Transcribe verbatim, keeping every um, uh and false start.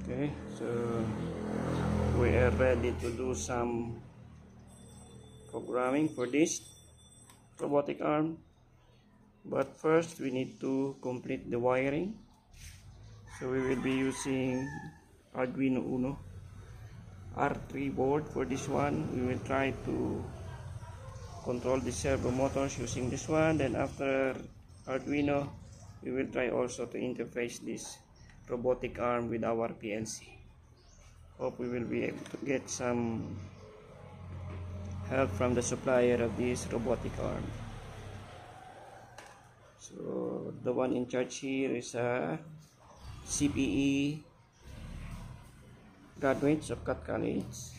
Okay, so we are ready to do some programming for this robotic arm, but first we need to complete the wiring. So we will be using Arduino Uno R three board for this one. We will try to control the servo motors using this one. Then after Arduino, we will try also to interface this robotic arm with our P L C. Hope we will be able to get some help from the supplier of this robotic arm. So the one in charge here is a C P E graduates of Cat College.